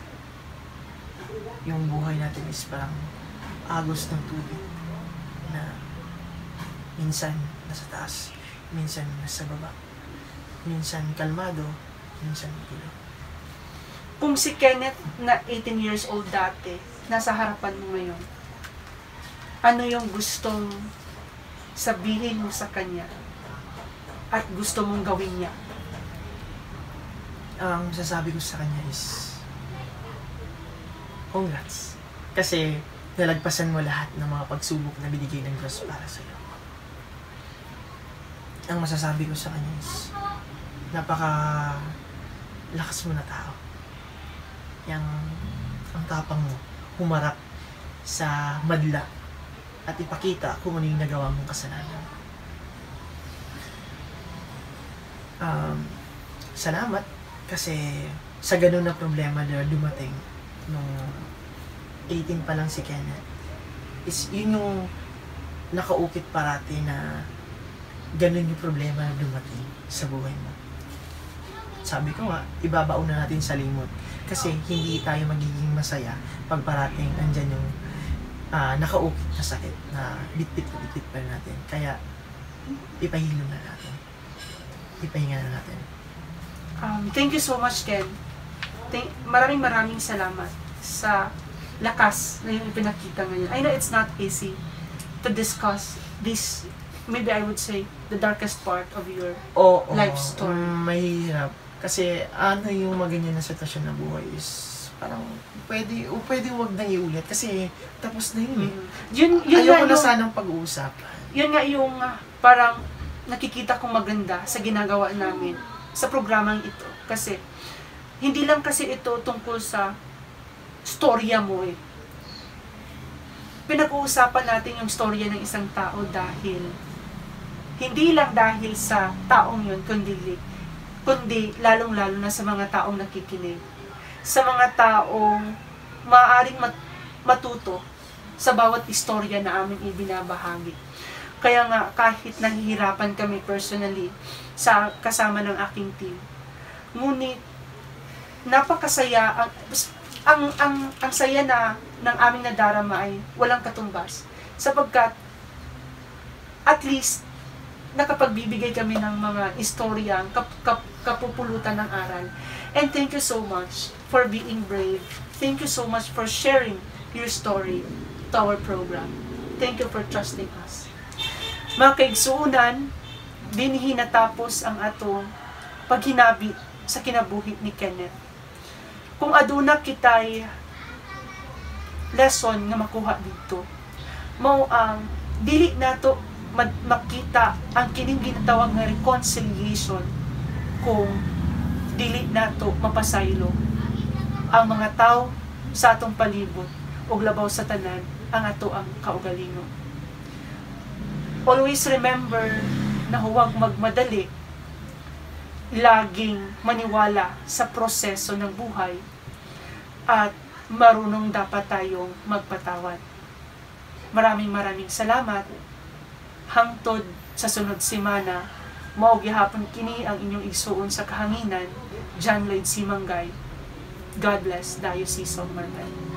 S10: Yung buhay natin is parang agos ng tubig na minsan nasa taas, minsan nasa baba, minsan kalmado, minsan gulo.
S1: Kung si Kenneth na 18 years old dati, nasa harapan mo ngayon, ano yung gustong sabihin mo sa kanya at gusto mong gawin niya?
S10: Ang sasabi ko sa kanya is congrats. Kasi nalagpasan mo lahat ng mga pagsubok na binigay ng Diyos para sa iyo. Ang masasabi ko sa kanya is lakas mo na tao. Ang tapang mo, humarap sa madla at ipakita kung ano yung nagawa mong kasalanan. Salamat kasi sa ganun na problema na dumating nung 18 pa lang si Kenneth, is yun yung nakaukit parati na ganun yung problema na dumating sa buhay mo. Sabi ko nga, ibabaon na natin sa limot kasi hindi tayo magiging masaya pag parating andyan yung nakaukit na sakit na bitbit pa natin. Kaya ipahilo na natin. Ipahinga na natin.
S1: Thank you so much, Ken. Maraming salamat sa lakas na yung ipinakita ngayon. I know it's not easy to discuss this, maybe I would say, the darkest part of your life story.
S10: Mahirap. Kasi yung maganyan na sitwasyon na buhay is parang pwede wag nang iulit kasi tapos na yun eh. Ayoko na sanang pag-uusap.
S1: Yun nga yung parang nakikita kong maganda sa ginagawa namin sa programang ito. Kasi hindi lang kasi ito tungkol sa storya mo eh. Pinag-uusapan natin yung storya ng isang tao dahil hindi lang dahil sa taong yun, kundi lalong-lalo na sa mga taong nakikinig. Sa mga taong maaaring matuto sa bawat istorya na aming ibinabahagi. Kaya nga, kahit nahihirapan kami personally kasama ng aking team, ngunit napakasaya, ang saya na ng aming nadarama ay walang katumbas. Sapagkat, at least, nakapagbibigay kami ng mga istoryang kapupulutan ng aral. And thank you so much for being brave. Thank you so much for sharing your story to our program. Thank you for trusting us. Mga kaigsuunan, dinhi natapos ang atong paghinabi sa kinabuhi ni Kenneth. Kung aduna kitay lesson nga makuha dito, mao ang dili nato makita ang kining ginatawag nga reconciliation kung dili nato mapasaylo ang mga tao sa atong palibot ug labaw sa tanan ang ato ang kaugalingon. Always remember na huwag magmadali, laging maniwala sa proseso ng buhay at marunong dapat tayong magpatawad. Maraming salamat. Hangtod sa sunod semana, maog gihapon kini ang inyong igsuon sa kahanginan, Jhon Lloyd C. Manggay. God bless Diocese of Marbel.